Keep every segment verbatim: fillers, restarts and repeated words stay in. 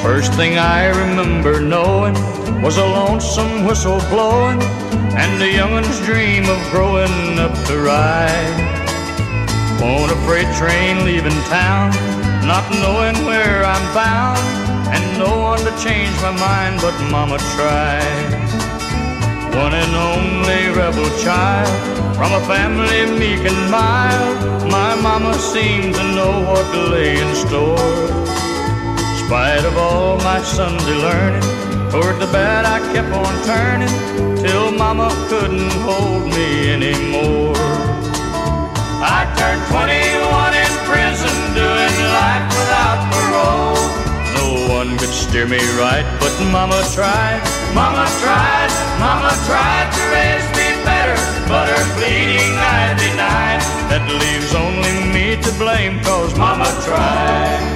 First thing I remember knowing was a lonesome whistle blowing and a youngin's dream of growing up to ride. On a freight train leaving town, not knowing where I'm bound, and no one to change my mind but Mama tried. One and only rebel child from a family meek and mild, my mama seemed to know what lay in store. In spite of all my Sunday learning, toward the bed I kept on turning, till Mama couldn't hold me anymore. I turned twenty-one in prison, doing life without parole. No one could steer me right, but Mama tried, Mama tried, Mama tried to raise me better, but her pleading I denied. That leaves only me to blame, 'cause Mama tried.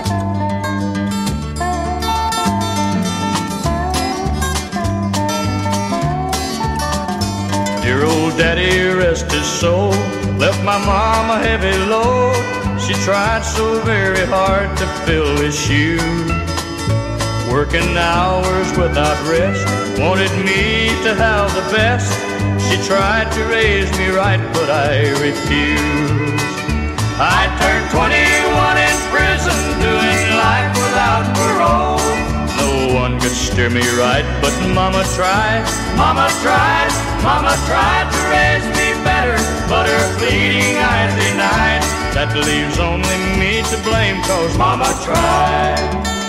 Dear old daddy, rest his soul, left my mom a heavy load. She tried so very hard to fill his shoes, working hours without rest, wanted me to have the best. She tried to raise me right, but I refused. I turned twenty-one in prison, doing life without parole. No one could steer me right, but Mama tried, Mama tried, Mama tried to raise me better, but her pleading I denied. That leaves only me to blame, 'cause Mama tried.